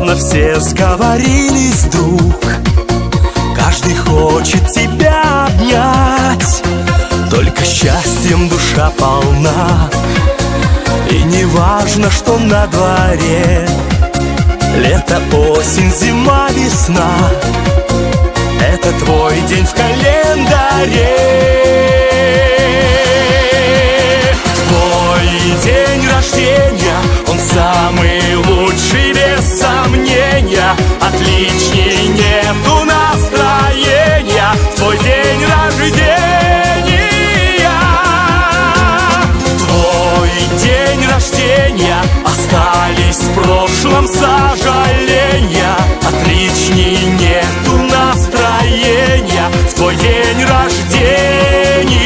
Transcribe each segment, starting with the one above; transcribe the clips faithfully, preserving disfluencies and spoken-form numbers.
словно все сговорились вдруг. Каждый хочет тебя обнять, только счастьем душа полна. И не важно, что на дворе, лето, осень, зима, весна. Это твой день в календаре. Твой день рождения, он самый лучший, без сомнения. Отличней нету настроения в твой день рождения. Твой день рождения, остались в прошлом сожаления. Отличней нету настроения в твой день рождения.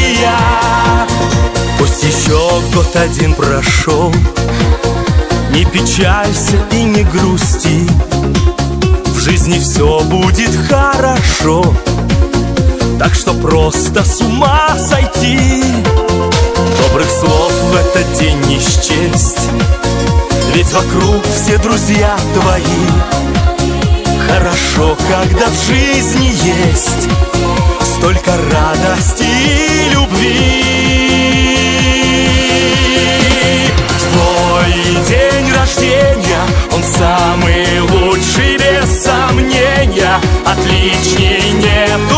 Пусть еще год один прошел, не печалься и не грусти, в жизни все будет хорошо. Так что просто с ума сойти, добрых слов в этот день не счесть, ведь вокруг все друзья твои. Хорошо, когда в жизни есть столько радости и любви. Твой день рождения, он самый лучший, без сомнения. Отличней нету